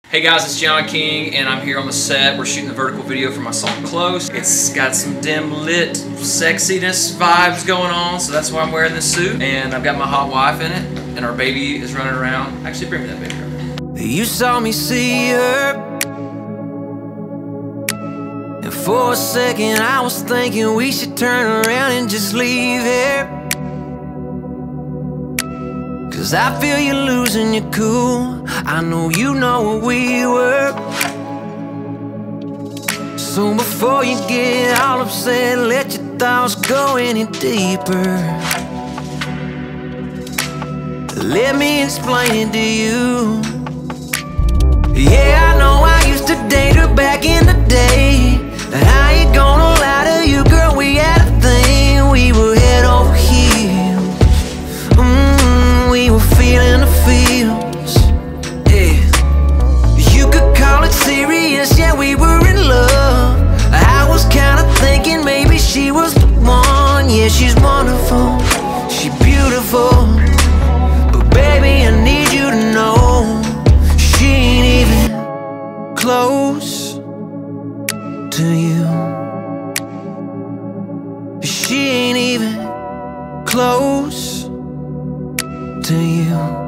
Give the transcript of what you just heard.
Hey guys, it's John King and I'm here on the set. We're shooting the vertical video for my song Close. It's got some dim lit sexiness vibes going on, so that's why I'm wearing this suit. And I've got my hot wife in it and our baby is running around. Actually, bring me that baby right. You saw me see her, and for a second I was thinking we should turn around and just leave here. Cause I feel you losing your cool. I know you know where we were. So before you get all upset, let your thoughts go any deeper. Let me explain it to you. Yeah, I know I used to date her back in the day. I ain't gonna lie to you, girl, we had a thing. We were head over heels. We were feeling the feels. Yeah, you could call it serious, yeah, we were in love. I was kinda thinking maybe she was the one. Yeah, she's wonderful, she's beautiful, but baby, I need you to know she ain't even close to you. She ain't even close to you.